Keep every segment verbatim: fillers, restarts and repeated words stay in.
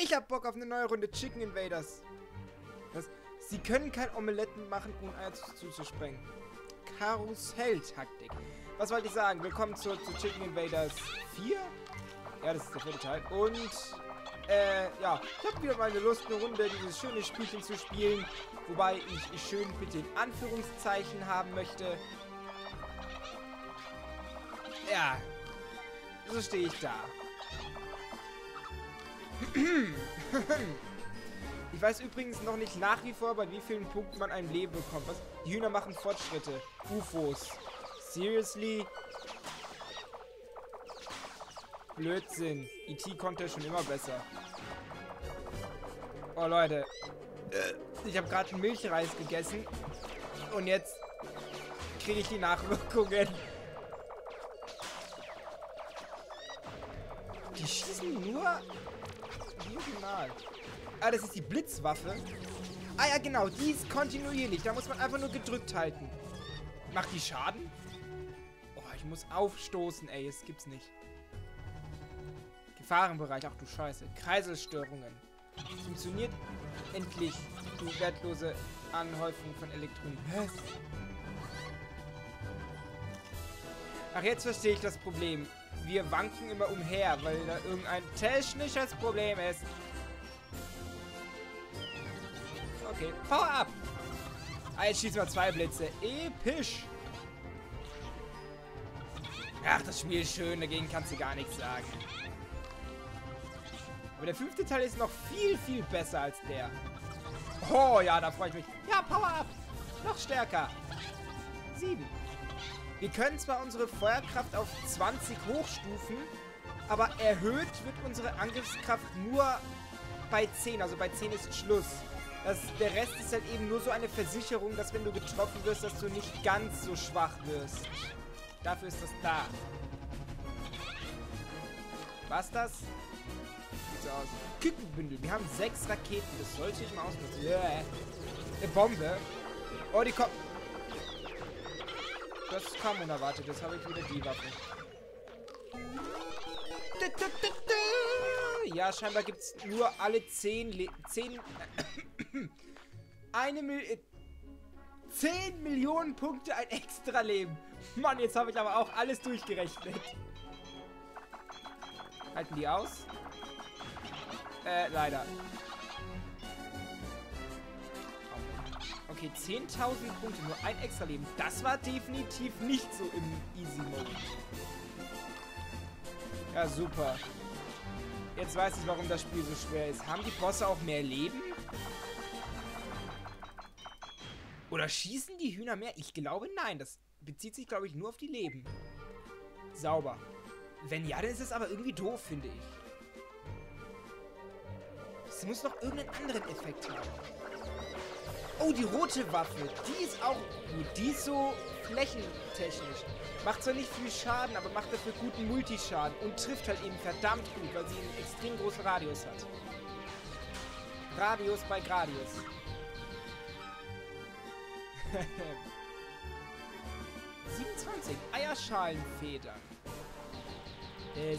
Ich hab Bock auf eine neue Runde Chicken Invaders. Das, sie können kein Omeletten machen, ohne Eier zuzusprengen. Karussell-Taktik. Was wollte ich sagen? Willkommen zu, zu Chicken Invaders vier. Ja, das ist der vierte Teil. Und, äh, ja, ich habe wieder mal eine Lust, eine Runde dieses schöne Spielchen zu spielen. Wobei ich, ich schön bitte in Anführungszeichen haben möchte. Ja, so stehe ich da. Ich weiß übrigens noch nicht nach wie vor, bei wie vielen Punkten man ein Leben bekommt. Was? Die Hühner machen Fortschritte. U F Os. Seriously? Blödsinn. E T konnte schon immer besser. Oh, Leute. Ich habe gerade einen Milchreis gegessen. Und jetzt kriege ich die Nachwirkungen. Die schießen nur diagonal. Ah, das ist die Blitzwaffe. Ah ja, genau. Die ist kontinuierlich. Da muss man einfach nur gedrückt halten. Macht die Schaden? Oh, ich muss aufstoßen, ey. Das gibt's nicht. Gefahrenbereich. Ach du Scheiße. Kreiselstörungen. Funktioniert endlich, du wertlose Anhäufung von Elektronen. Was? Ach, jetzt verstehe ich das Problem. Wir wanken immer umher, weil da irgendein technisches Problem ist. Okay, Power up! Ah, jetzt schießen wir zwei Blitze. Episch! Ach, das Spiel ist schön, dagegen kannst du gar nichts sagen. Aber der fünfte Teil ist noch viel, viel besser als der. Oh, ja, da freue ich mich. Ja, Power up! Noch stärker. Sieben. Wir können zwar unsere Feuerkraft auf zwanzig hochstufen, aber erhöht wird unsere Angriffskraft nur bei zehn. Also bei zehn ist Schluss. Das, der Rest ist halt eben nur so eine Versicherung, dass wenn du getroffen wirst, dass du nicht ganz so schwach wirst. Dafür ist das da. Was das? Sieht so aus. Kükenbündel. Wir haben sechs Raketen. Das sollte ich mal ausnutzen. Yeah. Eine Bombe. Oh, die kommt. Das kam unerwartet. Das habe ich wieder die Waffe. Ja, scheinbar gibt es nur alle zehn... Le zehn... eine Mil... zehn Millionen Punkte ein extra Leben. Mann, jetzt habe ich aber auch alles durchgerechnet. Halten die aus? Äh, leider. Okay, zehntausend Punkte, nur ein extra Leben. Das war definitiv nicht so im Easy-Mode. Ja, super. Jetzt weiß ich, warum das Spiel so schwer ist. Haben die Bosse auch mehr Leben? Oder schießen die Hühner mehr? Ich glaube, nein. Das bezieht sich, glaube ich, nur auf die Leben. Sauber. Wenn ja, dann ist es aber irgendwie doof, finde ich. Es muss noch irgendeinen anderen Effekt haben. Oh, die rote Waffe. Die ist auch gut. Die ist so flächentechnisch. Macht zwar nicht viel Schaden, aber macht dafür guten Multischaden. Und trifft halt eben verdammt gut, weil sie einen extrem großen Radius hat. Radius bei Gradius. siebenundzwanzig. Eierschalenfedern. Das...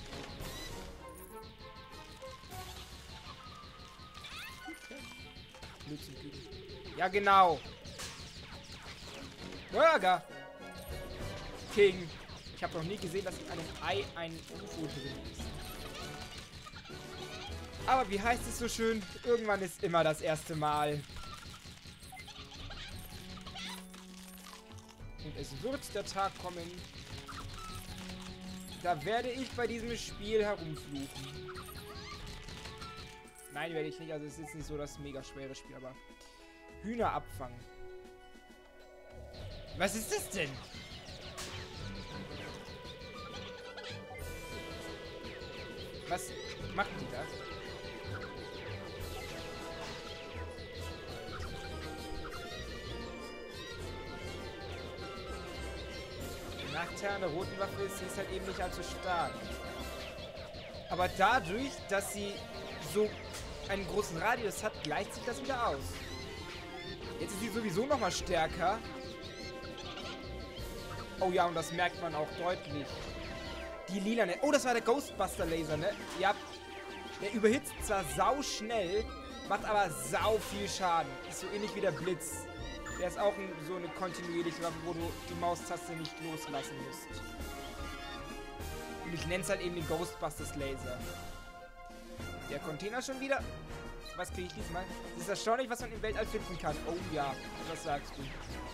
Ja, genau. Burger King. Ich habe noch nie gesehen, dass in einem Ei ein U F O drin ist. Aber wie heißt es so schön? Irgendwann ist immer das erste Mal. Und es wird der Tag kommen. Da werde ich bei diesem Spiel herumfluchen. Nein, werde ich nicht. Also es ist jetzt nicht so das mega schwere Spiel, aber... Hühner abfangen. Was ist das denn? Was machen die da? Der Nachteil an der roten Waffe ist, sie ist halt eben nicht allzu stark. Aber dadurch, dass sie so einen großen Radius hat, gleicht sich das wieder aus. Jetzt ist sie sowieso nochmal stärker. Oh ja, und das merkt man auch deutlich. Die lilane. Oh, das war der Ghostbuster-Laser, ne? Ja. Der überhitzt zwar sau schnell, macht aber sau viel Schaden. Ist so ähnlich wie der Blitz. Der ist auch ein, so eine kontinuierliche Waffe, wo du die Maustaste nicht loslassen musst. Und ich nenne es halt eben den Ghostbusters Laser. Der Container schon wieder. Was kriege ich diesmal? Es ist erstaunlich, was man im Weltall finden kann. Oh ja, was sagst du?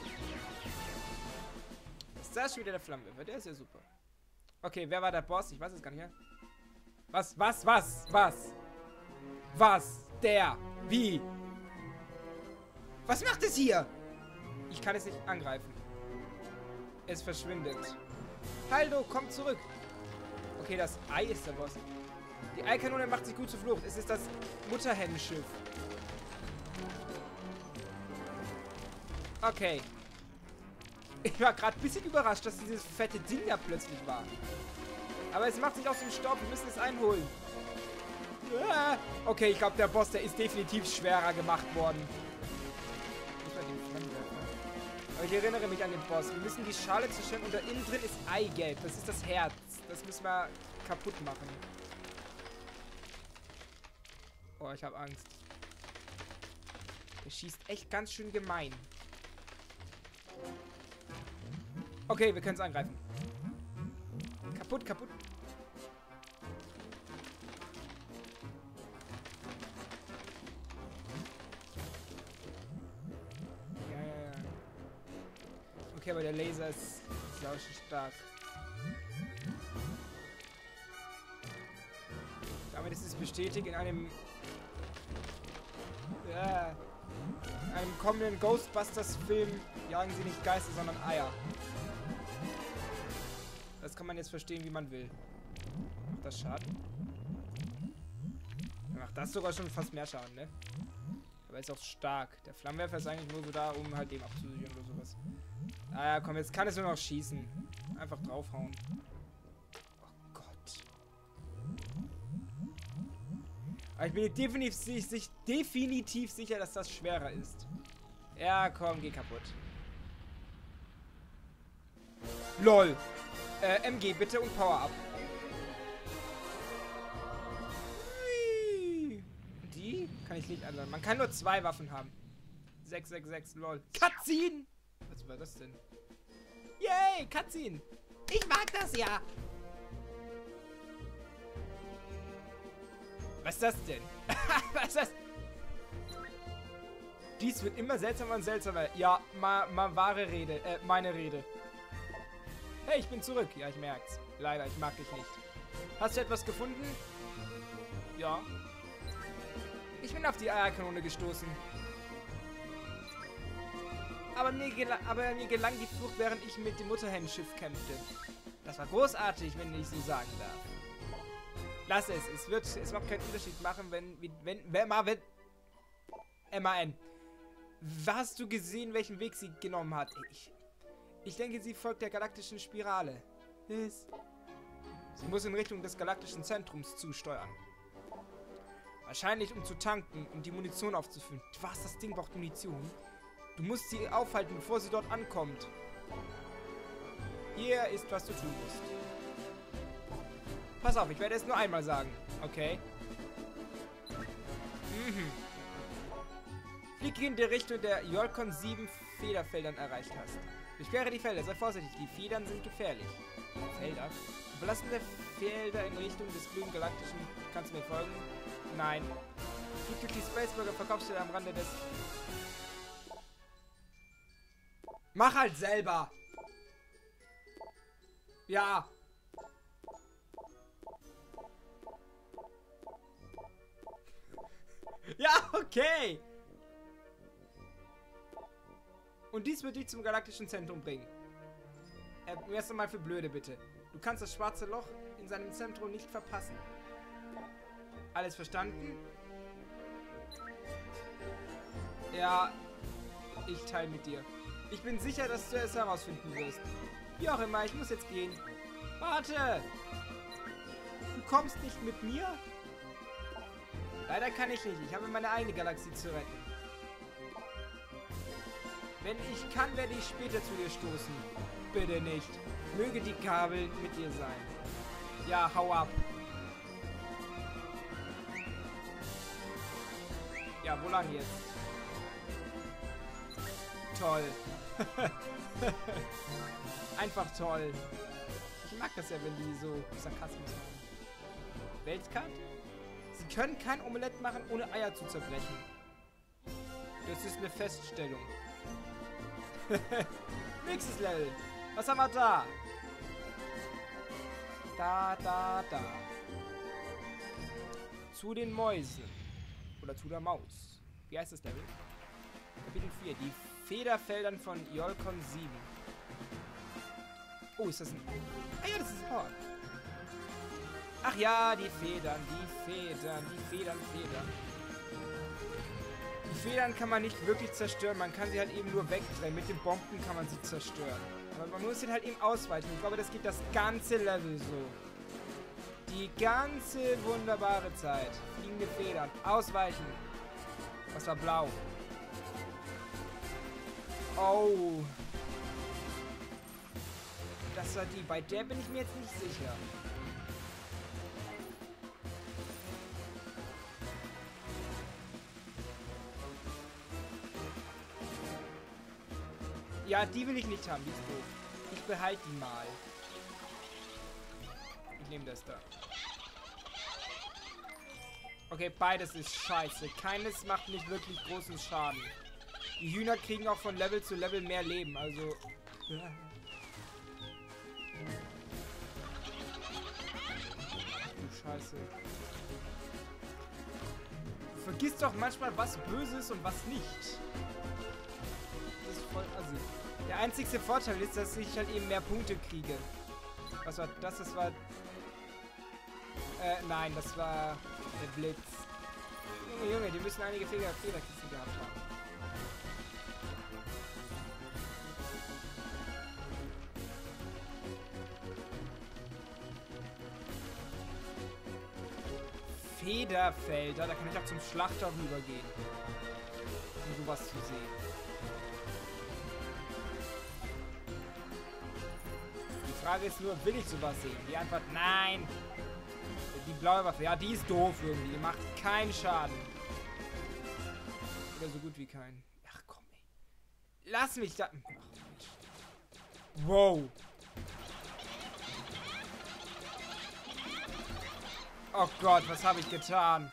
Ist das schon wieder der Flammenwerfer? Der ist ja super. Okay, wer war der Boss? Ich weiß es gar nicht mehr. Was, was, was, was? Was? Der? Wie? Was macht es hier? Ich kann es nicht angreifen. Es verschwindet. Haldo, komm zurück. Okay, das Ei ist der Boss. Die Eikanone macht sich gut zur Flucht. Es ist das Mutterhennenschiff. Okay. Ich war gerade ein bisschen überrascht, dass dieses fette Ding da plötzlich war. Aber es macht sich aus dem Staub. Wir müssen es einholen. Ah. Okay, ich glaube, der Boss, der ist definitiv schwerer gemacht worden. Aber ich erinnere mich an den Boss. Wir müssen die Schale zerstören und da innen drin ist Eigelb. Das ist das Herz. Das müssen wir kaputt machen. Oh, ich habe Angst. Der schießt echt ganz schön gemein. Okay, wir können es angreifen. Kaputt, kaputt. Ja, ja, ja. Okay, aber der Laser ist sau stark. Damit ist es bestätigt, in einem ja, in einem kommenden Ghostbusters-Film jagen sie nicht Geister, sondern Eier. Das kann man jetzt verstehen, wie man will. Macht das Schaden? Macht das sogar schon fast mehr Schaden, ne? Aber ist auch stark. Der Flammenwerfer ist eigentlich nur so da, um halt dem abzusichern oder sowas. Ah ja, komm, jetzt kann es nur noch schießen. Einfach draufhauen. Oh Gott. Aber ich bin mir definitiv, sich, definitiv sicher, dass das schwerer ist. Ja, komm, geh kaputt. LOL. Äh, M G bitte und Power Up. Die kann ich nicht ändern. Man kann nur zwei Waffen haben. sechs sechs sechs, lol. Cutscene! Was war das denn? Yay, Cutscene! Ich mag das ja! Was ist das denn? Was ist das? Dies wird immer seltsamer und seltsamer. Ja, ma, ma wahre Rede. Äh, meine Rede. Hey, ich bin zurück. Ja, ich merk's. Leider, ich mag dich nicht. Hast du etwas gefunden? Ja. Ich bin auf die Eierkanone gestoßen. Aber mir, aber mir gelang die Flucht, während ich mit dem Mutterhennenschiff kämpfte. Das war großartig, wenn ich so sagen darf. Lass es. Es wird, es macht keinen Unterschied machen, wenn, wenn, wenn, wenn, wenn M A N. Hast du gesehen, welchen Weg sie genommen hat? Ich... Ich denke, sie folgt der galaktischen Spirale. Liz. Sie muss in Richtung des galaktischen Zentrums zusteuern. Wahrscheinlich, um zu tanken und die Munition aufzufüllen. Was? Das Ding braucht Munition? Du musst sie aufhalten, bevor sie dort ankommt. Hier ist, was du tun musst. Pass auf, ich werde es nur einmal sagen. Okay. Mhm. Flieg in die Richtung der Yolkon sieben Federfeldern erreicht hast. Durchquere die Felder, sei vorsichtig, die Federn sind gefährlich. Felder? Verlassen der Felder in Richtung des grünen Galaktischen. Kannst du mir folgen? Nein. Flieg durch die Spaceburger Verkaufsstelle am Rande des... Mach halt selber! Ja! Ja, okay! Und dies wird dich zum galaktischen Zentrum bringen. Äh, erst einmal für Blöde, bitte. Du kannst das schwarze Loch in seinem Zentrum nicht verpassen. Alles verstanden? Ja, ich teile mit dir. Ich bin sicher, dass du es herausfinden wirst. Wie auch immer, ich muss jetzt gehen. Warte! Du kommst nicht mit mir? Leider kann ich nicht. Ich habe meine eigene Galaxie zu retten. Wenn ich kann, werde ich später zu dir stoßen. Bitte nicht. Möge die Kabel mit dir sein. Ja, hau ab. Ja, wo lang jetzt? Toll. Einfach toll. Ich mag das ja, wenn die so Sarkasmus machen. Weltkarte? Sie können kein Omelett machen, ohne Eier zu zerbrechen. Das ist eine Feststellung. Nächstes Level. Was haben wir da? Da, da, da. Zu den Mäusen. Oder zu der Maus. Wie heißt das Level? Kapitel vier. Die Federfeldern von Iolkon sieben. Oh, ist das ein... Ah ja, das ist ein Power. Ach ja, die Federn, die Federn, die Federn, Federn. Die Federn kann man nicht wirklich zerstören. Man kann sie halt eben nur wegdrehen. Mit den Bomben kann man sie zerstören. Aber man muss sie halt eben ausweichen. Ich glaube, das geht das ganze Level so. Die ganze wunderbare Zeit. Fliegende Federn. Ausweichen. Was war blau? Oh. Das war die. Bei der bin ich mir jetzt nicht sicher. Ja, die will ich nicht haben, die ist doof. Ich behalte die mal. Ich nehme das da. Okay, beides ist scheiße. Keines macht nicht wirklich großen Schaden. Die Hühner kriegen auch von Level zu Level mehr Leben, also... Du Scheiße. Du vergisst doch manchmal, was böse ist und was nicht. Voll assi. Der einzigste Vorteil ist, dass ich halt eben mehr Punkte kriege. Was war das? Das war... Äh, nein, das war der Blitz. Junge, Junge, die müssen einige Fehler, Fehlerkisten gehabt haben. Federfelder, da kann ich auch zum Schlachter rübergehen. Um sowas zu sehen. Die Frage ist nur, will ich sowas sehen? Die Antwort, nein. Die blaue Waffe, ja, die ist doof irgendwie. Die macht keinen Schaden. Oder so gut wie keinen. Ach komm, ey. Lass mich da... Ach, wow. Oh Gott, was habe ich getan?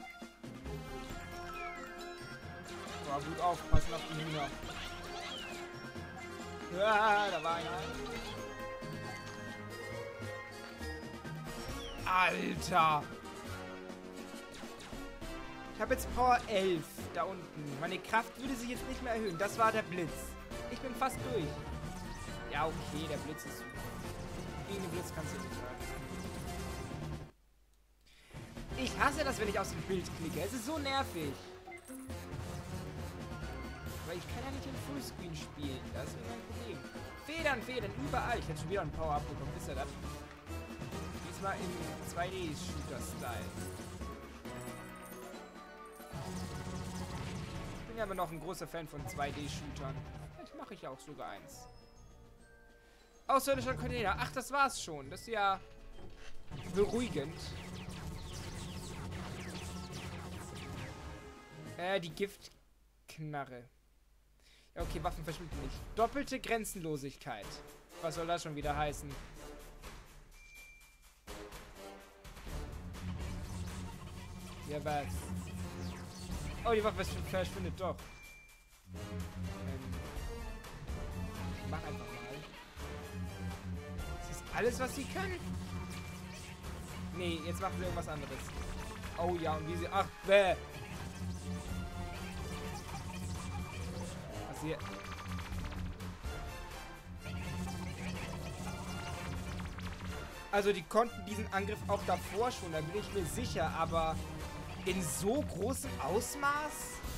Boah, gut aufpassen auf die Hühner. Ja, da war einer. Alter! Ich habe jetzt Power elf da unten. Meine Kraft würde sich jetzt nicht mehr erhöhen. Das war der Blitz. Ich bin fast durch. Ja, okay, der Blitz ist super. Gegen den Blitz kannst du nicht sagen. Ich hasse das, wenn ich aus dem Bild klicke. Es ist so nervig. Aber ich kann ja nicht im Fullscreen spielen. Das ist mein Problem. Federn, Federn, überall. Ich hätte schon wieder ein Power-Up bekommen. Wisst ihr das? Diesmal im zwei D-Shooter-Style. Ich bin ja aber noch ein großer Fan von zwei D-Shootern. Vielleicht mache ich ja auch sogar eins. Außerirdischer Container. Ach, das war's schon. Das ist ja beruhigend. Äh, die Giftknarre. Ja, okay, Waffen verschwinden nicht. Doppelte Grenzenlosigkeit. Was soll das schon wieder heißen? Ja, was? Oh, die Waffe verschwindet doch. Ähm, mach einfach mal. Ist das alles, was sie können? Nee, jetzt machen sie irgendwas anderes. Oh ja, und wie sie... Ach, bäh. Was hier... Also, die konnten diesen Angriff auch davor schon, da bin ich mir sicher, aber... In so großem Ausmaß?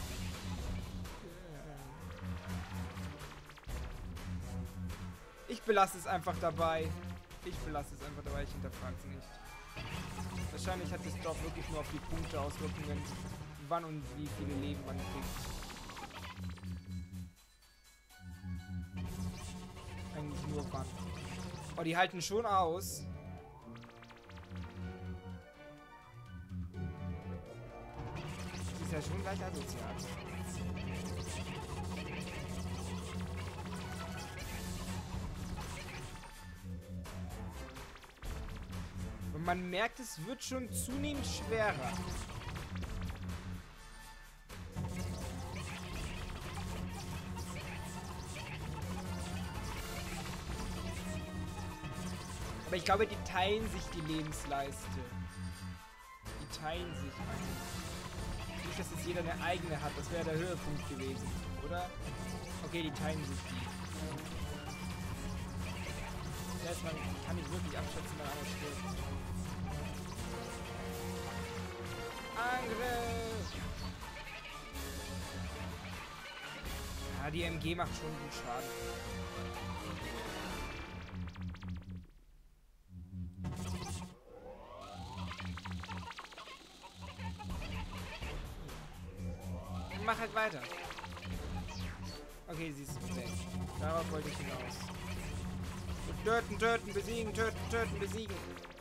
Ich belasse es einfach dabei. Ich belasse es einfach dabei, ich hinterfrage es nicht. Wahrscheinlich hat es doch wirklich nur auf die Punkte Auswirkungen, wann und wie viele Leben man kriegt. Eigentlich nur wann. Oh, die halten schon aus. ja schon gleich asozial. Und man merkt, es wird schon zunehmend schwerer. Aber ich glaube, die teilen sich die Lebensleiste. Die teilen sich eigentlich. Nicht, dass jetzt jeder eine eigene hat. Das wäre der Höhepunkt gewesen, oder? Okay, die teilen sich die. Das heißt, man kann nicht wirklich abschätzen, wann einer stirbt. Angriff! Ja, die M G macht schon gut Schaden. Mach halt weiter. Okay, sie ist weg. Darauf wollte ich hinaus. Töten, töten, besiegen, töten, töten, besiegen.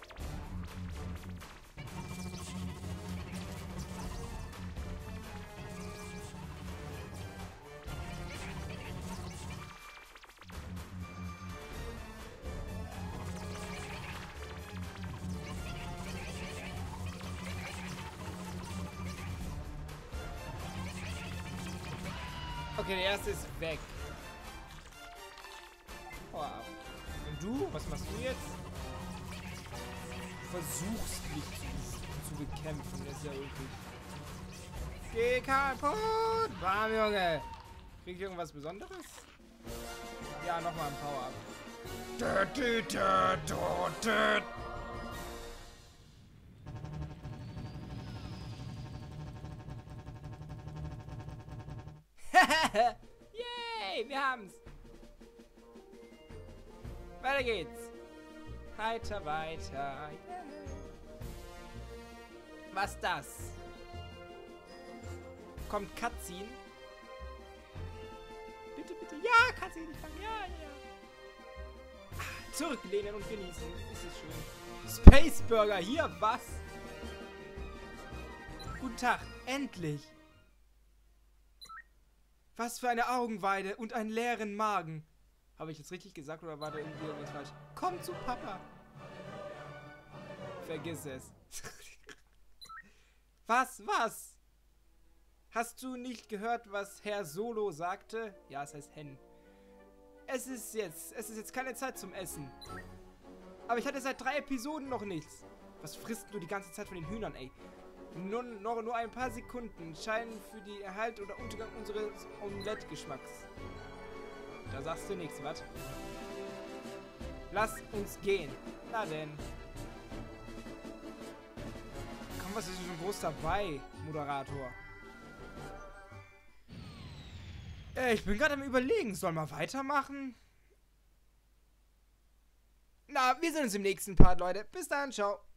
Okay, der erste ist weg. Oh, und du? Was machst du jetzt? Du versuchst mich zu, zu bekämpfen. Das ist ja wirklich. Geh kaputt! Warm, Junge! Krieg ich irgendwas Besonderes? Ja, nochmal ein Power-Up. Yay, wir haben's. Weiter geht's. Heiter weiter. Yeah. Was das? Kommt Cutscene? Bitte, bitte. Ja, Cutscene, ich fang. Ja, ja. Ah, zurücklehnen und genießen. Ist es schön. Space Burger, hier, was? Guten Tag, endlich. Was für eine Augenweide und einen leeren Magen. Habe ich jetzt richtig gesagt oder war da irgendwie irgendwas falsch? Komm zu Papa. Vergiss es. Was, was? Hast du nicht gehört, was Herr Solo sagte? Ja, es heißt Hen. Es ist jetzt, es ist jetzt keine Zeit zum Essen. Aber ich hatte seit drei Episoden noch nichts. Was frisst du die ganze Zeit von den Hühnern, ey? Nur, nur, nur ein paar Sekunden scheinen für die Erhalt oder Untergang unseres Omelette-Geschmacks. Da sagst du nichts, was? Lass uns gehen. Na denn. Komm, was ist denn so groß dabei, Moderator? Äh, ich bin gerade am Überlegen. Sollen wir weitermachen? Na, wir sehen uns im nächsten Part, Leute. Bis dann, ciao.